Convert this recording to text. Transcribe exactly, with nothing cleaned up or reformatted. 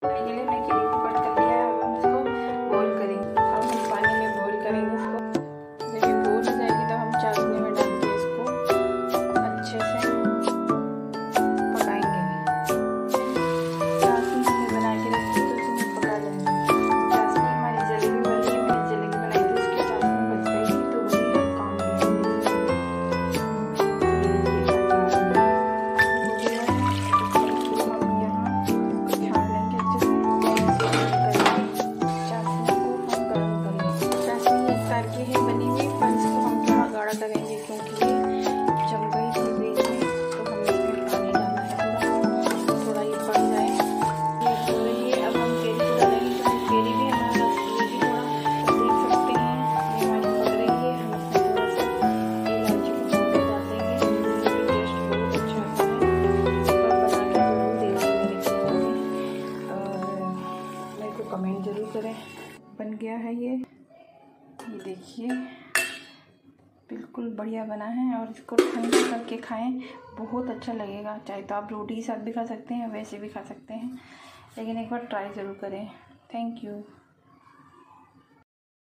के लिए मैं केरी को कट कर लिया है। अब हम इसको बॉईल करेंगे। अब हम पानी में बॉईल करेंगे इसको। जब ये बॉईल हो जाएगी तो हम चाशनी में डाल के इसको अच्छे से पकाएंगे। चाशनी हमने बना के रखी तो इसमें पका लेंगे। चाशनी हमारी जलेबी वाली है, मैंने जलेबी बनाई थी, इसकी चाशनी बच गई थी तो वही हम काम लेंगे। ये है बनी हुई, पर इसको हम थोड़ा गाढ़ा करेंगे क्योंकि ये जम गई थी बीच में, तो हमें इसमें पानी डालना है थोड़ा थोड़ा ये पक जाए। ये हो रही है। अब हम केरी को डालेंगे तो केरी भी हमारा ये भी थोड़ा देख सकते हैं ये हमारी पक रही है। हम इसमें थोड़ा सा इलायची का पाउडर डाल देंगे, टेस्ट बहुत अच्छा आता है। पर बना के जरूर देखिए मेरे चैनल में और मेरे को कमेंट जरूर करें। बन गया है ये ये देखिए बिल्कुल बढ़िया बना है। और इसको ठंडा करके खाएं, बहुत अच्छा लगेगा। चाहे तो आप रोटी के साथ भी खा सकते हैं, वैसे भी खा सकते हैं, लेकिन एक बार ट्राई ज़रूर करें। Thank you.